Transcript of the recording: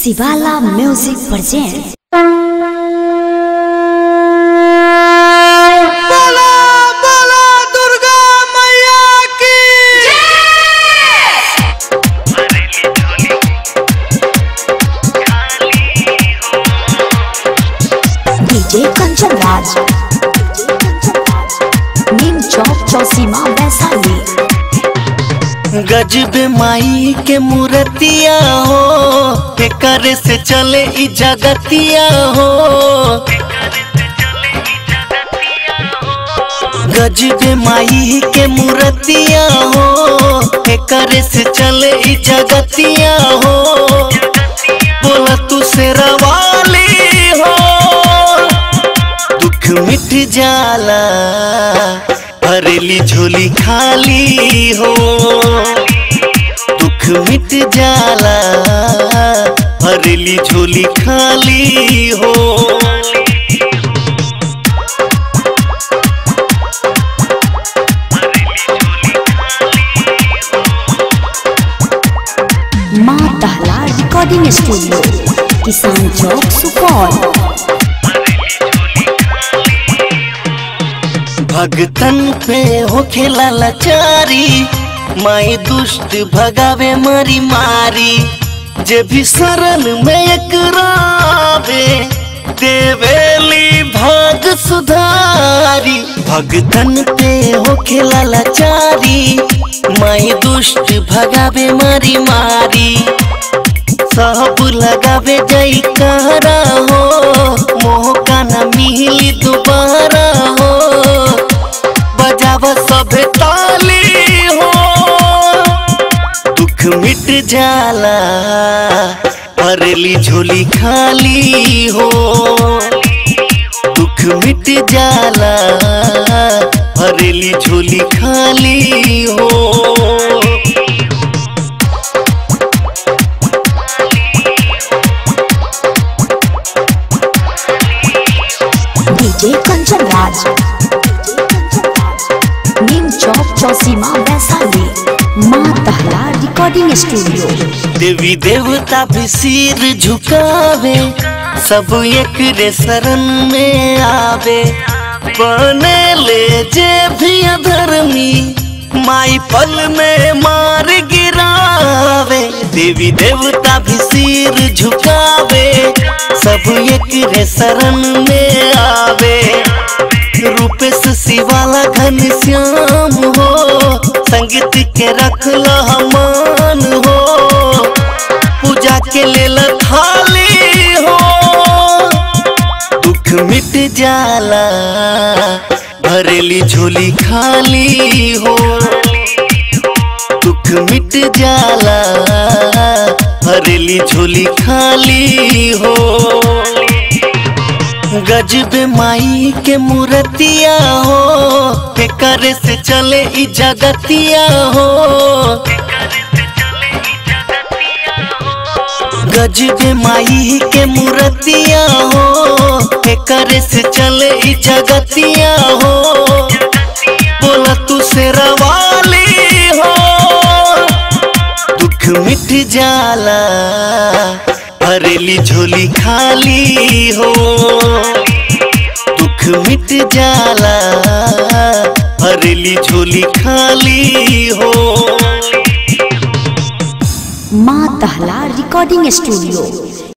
शिवाला music present. बोला बोला दुर्गा मैया की डीजे कंचन राज, नीम चौक चौसीमा वैशाली। गजब माई के मूर्तिया हो, करे से चले ई जगतिया हो। गजब माई के मूर्तिया हो, करे से चले ई जगतिया हो। बोला तू शेरा वाली हो, दुख मिट जाला, भरेली झोली खाली हो। दुख मिट जाला, भरेली झोली खाली हो। माँ दहला रिकॉर्डिंग स्टूडियो, किसान चौक सुपौल। भगतन पे हो खेला लाचारी, माई दुष्ट भगावे मारी मारी। जे भी शरण में एकरावे, देवेली भाग सुधारी। भगतन पे हो खेला लाचारी, माई दुष्ट भगावे मारी मारी। सब लगावे जई कहरा हो, मोह का न मिली दोबारा हो। बजावा सभे ताली हो, दुख मिट जाला, भरेली झोली खाली हो। दुख मिट जाला, भरेली झोली खाली हो। डीजे कंचन राज, नीम चौक चौसीमा वैशाली। माँ दहला रिकॉर्डिंग स्टूडियो। देवी देवता भी सिर झुकावे, सब एक रे शरण में आवे। बने ले जे भी अधर्मी, माई पल में मार गिरावे। देवी देवता भी सिर झुकावे, सब एक रे शरण में आवे। रूपेश शिवाला घनश्याम हो, संगीत के रखला मान हो। पूजा के लेल थाली हो, दुख मिट जाला, भरेली झोली खाली हो। दुख मिट जाला, भरेली झोली खाली हो। गजब माई के मूर्तिया हो, करे से चले ई जगतिया हो। गजब माई के मूर्तिया हो, करे से चले ई जगतिया हो। बोला तू शेरा वाली हो, दुख मिट जाला, भरेली झोली खाली हो। दुख मिट जाला, भरेली झोली खाली हो। माँ दहला रिकॉर्डिंग स्टूडियो।